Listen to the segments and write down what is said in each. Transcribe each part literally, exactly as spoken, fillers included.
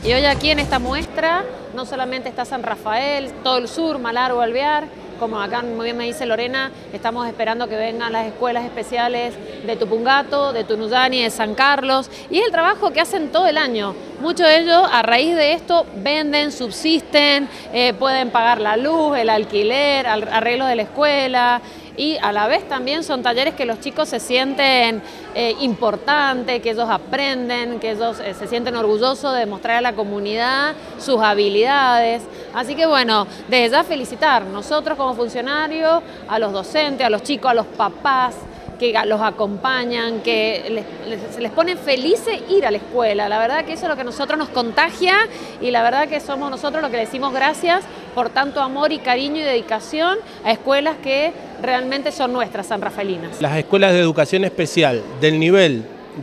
Y hoy aquí en esta muestra no solamente está San Rafael, todo el sur, Malargüe, Alvear, como acá muy bien me dice Lorena, estamos esperando que vengan las escuelas especiales de Tupungato, de Tunuyani, de San Carlos, y es el trabajo que hacen todo el año. Muchos de ellos a raíz de esto venden, subsisten, eh, pueden pagar la luz, el alquiler, arreglos de la escuela, y a la vez también son talleres que los chicos se sienten eh, importantes, que ellos aprenden, que ellos eh, se sienten orgullosos de mostrar a la comunidad sus habilidades. Así que bueno, desde ya felicitar nosotros como funcionarios, a los docentes, a los chicos, a los papás, que los acompañan, que les, les, les pone felices ir a la escuela. La verdad que eso es lo que a nosotros nos contagia y la verdad que somos nosotros los que decimos gracias por tanto amor y cariño y dedicación a escuelas que realmente son nuestras sanrafaelinas. Las escuelas de educación especial del nivel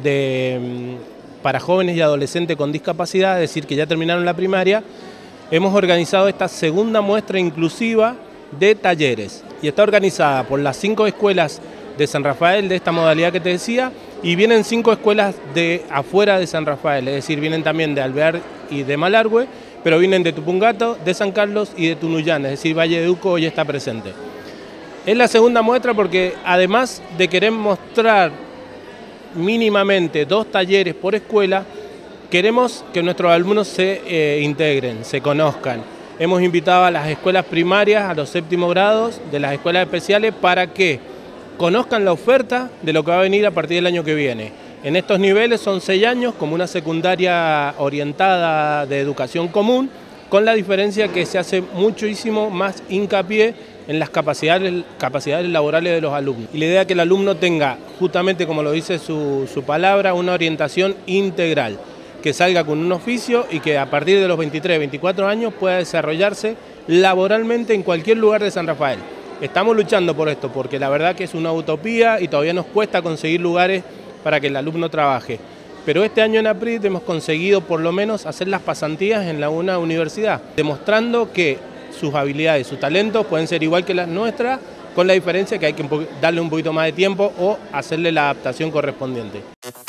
de, para jóvenes y adolescentes con discapacidad, es decir, que ya terminaron la primaria, hemos organizado esta segunda muestra inclusiva de talleres y está organizada por las cinco escuelas de San Rafael, de esta modalidad que te decía, y vienen cinco escuelas de afuera de San Rafael, es decir, vienen también de Alvear y de Malargüe, pero vienen de Tupungato, de San Carlos y de Tunuyán, es decir, Valle de Uco hoy está presente. Es la segunda muestra porque además de querer mostrar mínimamente dos talleres por escuela, queremos que nuestros alumnos se eh, integren, se conozcan. Hemos invitado a las escuelas primarias, a los séptimos grados de las escuelas especiales para que conozcan la oferta de lo que va a venir a partir del año que viene. En estos niveles son seis años, como una secundaria orientada de educación común, con la diferencia que se hace muchísimo más hincapié en las capacidades, capacidades laborales de los alumnos. Y la idea es que el alumno tenga, justamente como lo dice su, su palabra, una orientación integral, que salga con un oficio y que a partir de los veintitrés, veinticuatro años pueda desarrollarse laboralmente en cualquier lugar de San Rafael. Estamos luchando por esto, porque la verdad que es una utopía y todavía nos cuesta conseguir lugares para que el alumno trabaje. Pero este año en APRIT hemos conseguido por lo menos hacer las pasantías en la una universidad, demostrando que sus habilidades, sus talentos pueden ser igual que las nuestras, con la diferencia que hay que darle un poquito más de tiempo o hacerle la adaptación correspondiente.